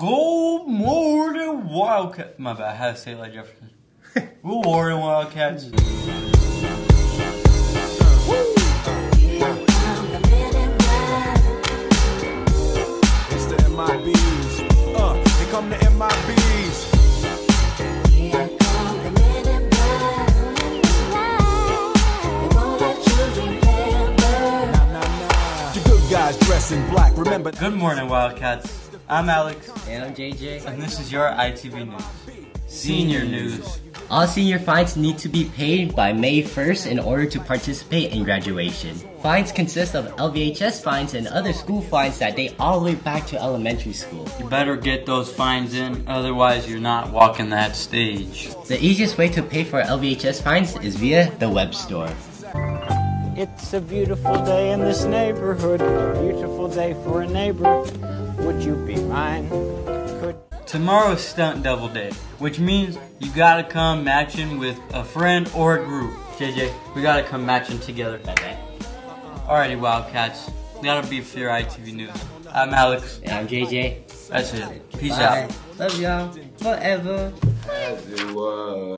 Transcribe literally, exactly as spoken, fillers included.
Good morning, Wildcats. My bad, I had to say it like Jefferson. Good morning, Wildcats. It's the M I Bs. Uh, here come the M I Bs. Here come the men in black. They won't let children play and burn. Nah, nah, nah. The good guys dress in black. Remember. Good morning, Wildcats. I'm Alex. And I'm J J. And this is your I T V News. Senior News. All senior fines need to be paid by May first in order to participate in graduation. Fines consist of L V H S fines and other school fines that date all the way back to elementary school. You better get those fines in, otherwise you're not walking that stage. The easiest way to pay for L V H S fines is via the web store. It's a beautiful day in this neighborhood, a beautiful day for a neighbor. Would you be mine? Could Tomorrow is Stunt Double Day, which means you gotta come matching with a friend or a group. J J, we gotta come matching together. Okay. Alrighty, Wildcats. That'll be for your I T V News. I'm Alex. And I'm J J. That's it. Peace Bye. out. Love y'all. Forever. As it was.